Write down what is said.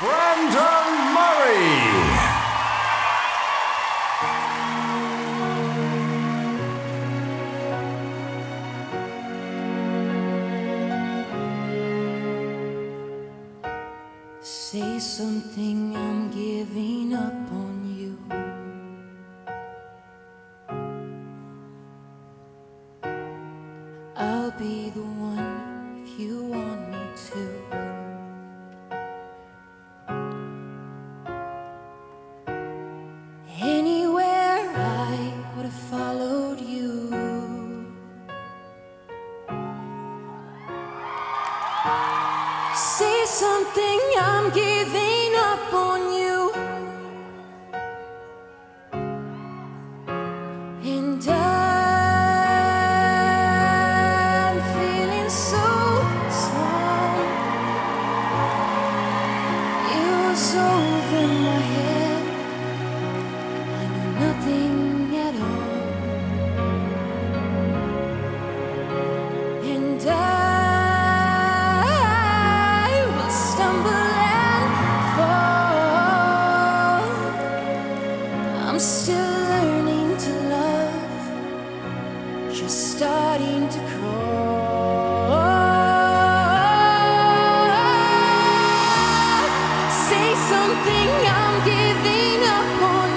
Say something, I'm giving up on you. I'll be the one if you want me to. Anywhere I would have followed you. Say something, I'm giving up on you. And I'm feeling so small. It was over my head. I knew nothing at all. And I'm still learning to love, just starting to crawl. Say something, I'm giving up on